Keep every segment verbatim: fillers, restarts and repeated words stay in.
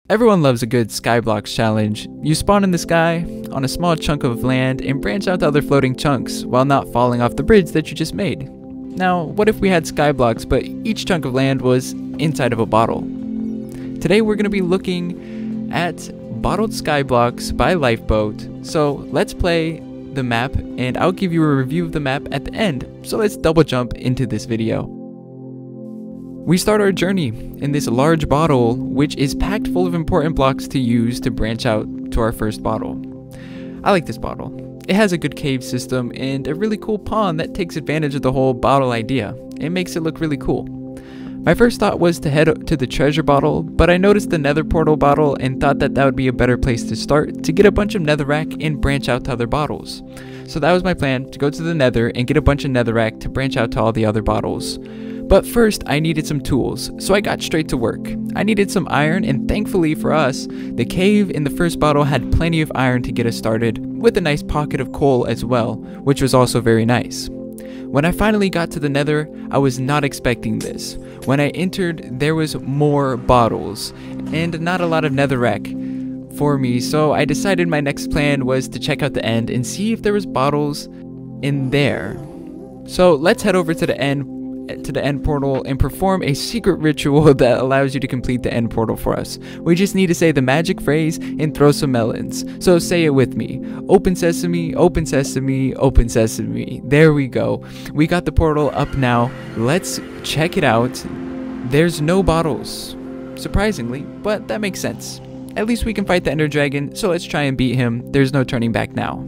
Everyone loves a good Skyblocks challenge. You spawn in the sky, on a small chunk of land, and branch out to other floating chunks, while not falling off the bridge that you just made. Now, what if we had Skyblocks, but each chunk of land was inside of a bottle? Today we're going to be looking at Bottled Skyblocks by Lifeboat. So let's play the map, and I'll give you a review of the map at the end. So let's double jump into this video. We start our journey in this large bottle, which is packed full of important blocks to use to branch out to our first bottle. I like this bottle. It has a good cave system and a really cool pond that takes advantage of the whole bottle idea. It makes it look really cool. My first thought was to head to the treasure bottle, but I noticed the nether portal bottle and thought that that would be a better place to start to get a bunch of netherrack and branch out to other bottles. So that was my plan, to go to the nether and get a bunch of netherrack to branch out to all the other bottles. But first, I needed some tools, so I got straight to work. I needed some iron, and thankfully for us, the cave in the first bottle had plenty of iron to get us started, with a nice pocket of coal as well, which was also very nice. When I finally got to the nether, I was not expecting this. When I entered, there was more bottles, and not a lot of netherrack for me, so I decided my next plan was to check out the end and see if there was bottles in there. So let's head over to the end to the end portal and perform a secret ritual that allows you to complete the end portal for us. We just need to say the magic phrase and throw some melons. So say it with me. Open sesame, open sesame, open sesame. There we go. We got the portal up now. Let's check it out. There's no bottles, surprisingly, but that makes sense. At least we can fight the Ender Dragon, so let's try and beat him. There's no turning back now.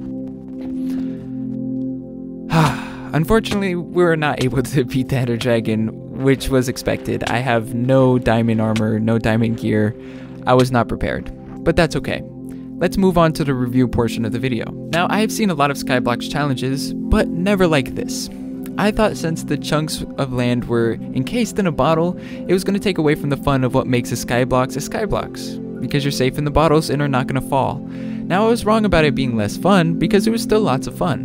Unfortunately, we were not able to beat the Ender Dragon, which was expected. I have no diamond armor, no diamond gear. I was not prepared, but that's okay. Let's move on to the review portion of the video. Now, I have seen a lot of Skyblocks challenges, but never like this. I thought since the chunks of land were encased in a bottle, it was going to take away from the fun of what makes a Skyblocks a Skyblocks, because you're safe in the bottles and are not going to fall. Now, I was wrong about it being less fun, because it was still lots of fun.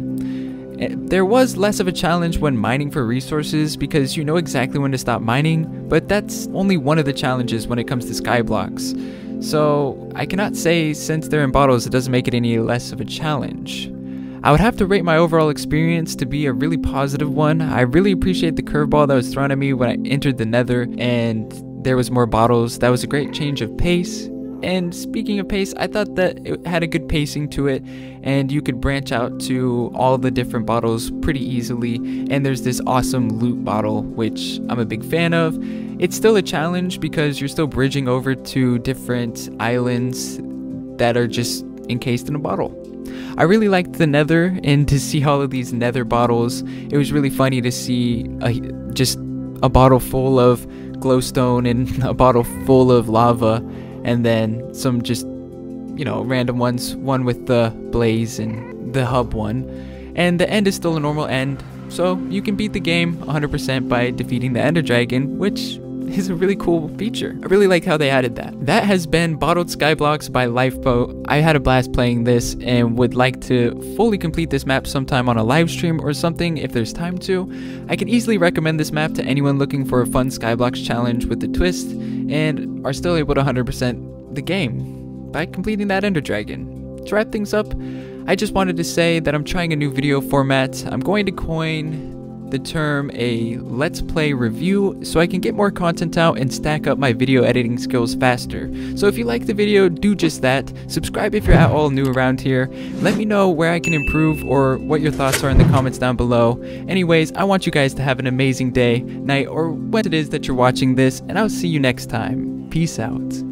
There was less of a challenge when mining for resources because you know exactly when to stop mining, but that's only one of the challenges when it comes to Skyblocks. So I cannot say since they're in bottles it doesn't make it any less of a challenge. I would have to rate my overall experience to be a really positive one. I really appreciate the curveball that was thrown at me when I entered the nether and there was more bottles. That was a great change of pace. And speaking of pace, I thought that it had a good pacing to it, and you could branch out to all the different bottles pretty easily. And there's this awesome loot bottle, which I'm a big fan of. It's still a challenge because you're still bridging over to different islands that are just encased in a bottle. I really liked the nether, and to see all of these nether bottles, it was really funny to see a, just a bottle full of glowstone and a bottle full of lava. And then some just, you know, random ones, one with the blaze and the hub one. And the end is still a normal end, so you can beat the game one hundred percent by defeating the Ender Dragon, which is a really cool feature. I really like how they added that. That has been Bottled Skyblocks by Lifeboat. I had a blast playing this and would like to fully complete this map sometime on a live stream or something if there's time to. I can easily recommend this map to anyone looking for a fun Skyblocks challenge with a twist and are still able to one hundred percent the game by completing that Ender Dragon. To wrap things up, I just wanted to say that I'm trying a new video format. I'm going to coin the term a let's play review so I can get more content out and stack up my video editing skills faster. So if you like the video, do just that. Subscribe if you're at all new around here. Let me know where I can improve or what your thoughts are in the comments down below. Anyways, I want you guys to have an amazing day, night, or when it is that you're watching this, and I'll see you next time. Peace out.